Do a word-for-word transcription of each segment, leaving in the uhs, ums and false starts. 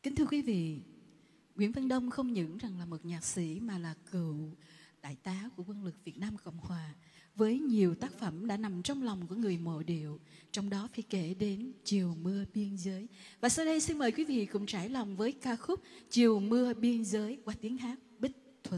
Kính thưa quý vị, Nguyễn Văn Đông không những rằng là một nhạc sĩ mà là cựu đại tá của quân lực Việt Nam Cộng Hòa, với nhiều tác phẩm đã nằm trong lòng của người mộ điệu, trong đó phải kể đến Chiều Mưa Biên Giới. Và sau đây xin mời quý vị cùng trải lòng với ca khúc Chiều Mưa Biên Giới qua tiếng hát Bích Thuận.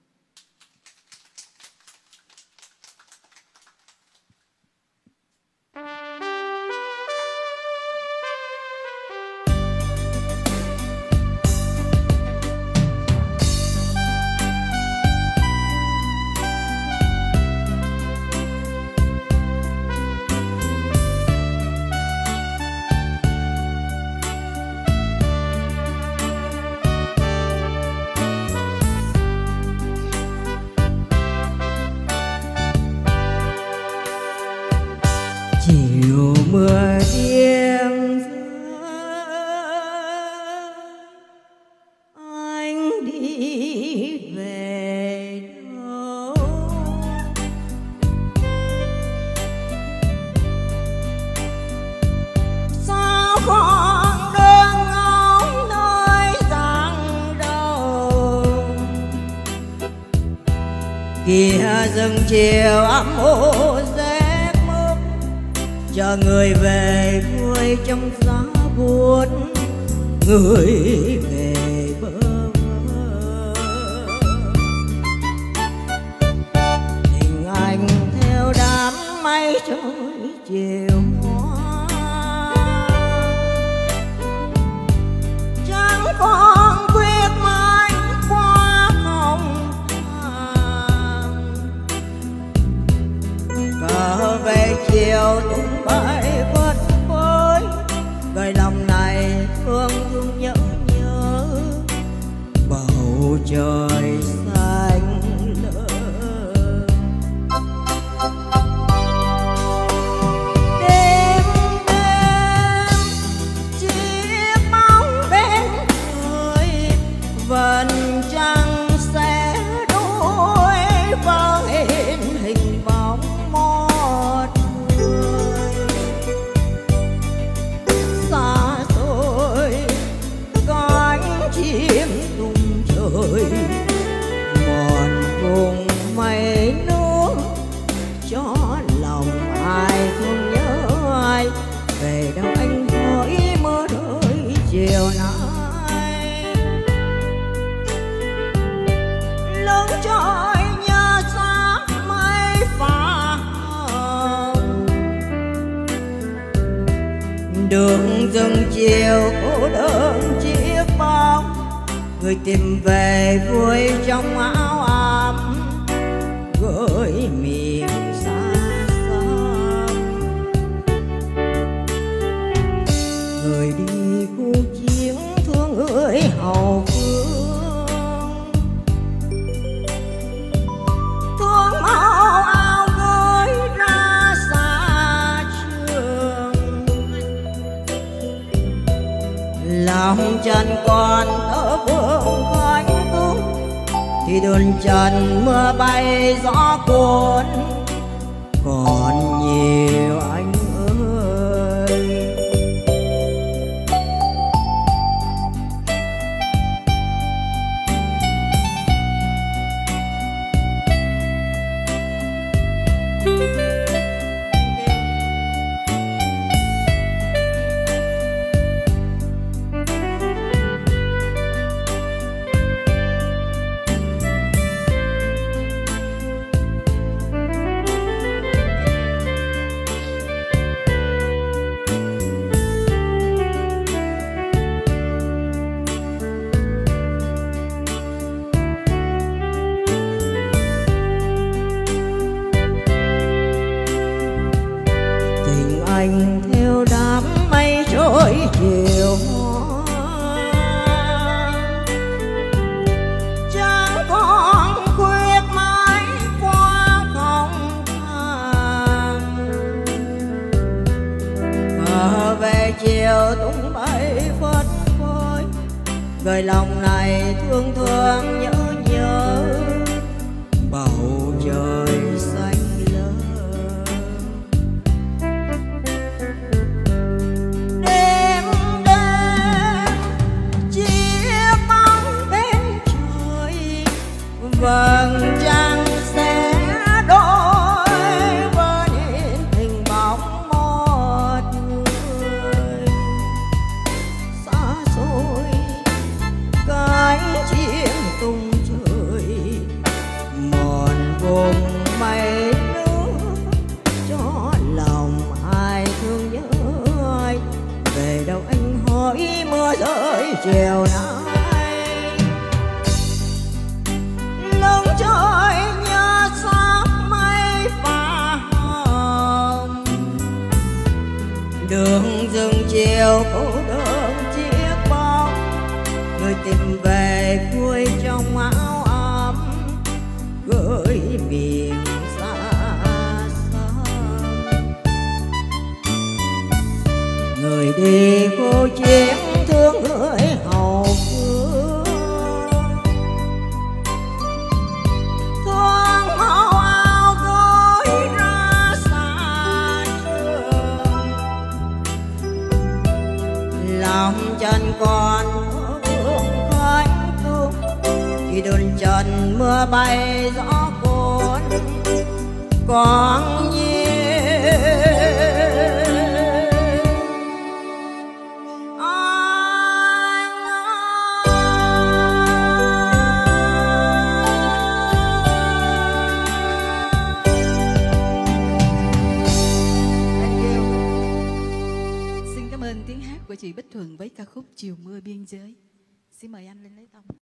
Chiều mưa đêm anh đi về đâu, sao còn đơn ngóng nơi giang đầu kia rừng chiều ấm ô rét mướt, chờ người về vui trong gió buốt, người về bơ vơ. Tình anh theo đám mây trôi chiều hoa, chẳng còn quyết mãi qua không than. Cờ về chiều tung bay phất phới, người lòng này thương thương nhớ nhớ bầu trời xanh lỡ. Đêm đêm chiếc bóng bên người vẫn chẳng sẽ đôi vỡ hình hình bóng một người. Xa xôi cánh chim tung trời, một vùng mây nước cho lòng ai thương nhớ ai. Về đâu anh hỡi mơ đợi chiều nay, lưng trôi nhớ xa mây phà hồng. Đường rừng chiều cô đơn chiếc bóng, người tìm về vui trong áo ấm gửi miền xa xăm. Người đi khu chiến thương người hậu phương, thương màu áo gửi ra xa trường. Lòng trần còn ở vương khánh cung, thì đường trần mưa bay gió cuốn còn nhiều anh ơi. Tình anh theo đám mây trôi chiều hoa, chẳng còn quyết mãi qua không than. Cờ về chiều tung bay phất phới, người lòng này thương thương nhớ nhớ bầu trời xanh lơ. Đêm đêm về đâu anh hỏi mưa rơi chiều nay. Nắng trời nhớ sắc mây pha hồng, đường rừng chiều cô đơn chiếc bóng, người tìm về vui trong áo ấm gửi miền xa xăm. Người đi cô chiến thương người hầu phương, thương màu áo gối ra xa trường, lòng chân còn vương khói tung khi đồn trần mưa bay gió cuốn con nhiên. Xin cảm ơn tiếng hát của chị Bích Thuận với ca khúc Chiều Mưa Biên Giới. Xin mời anh lên lấy tông.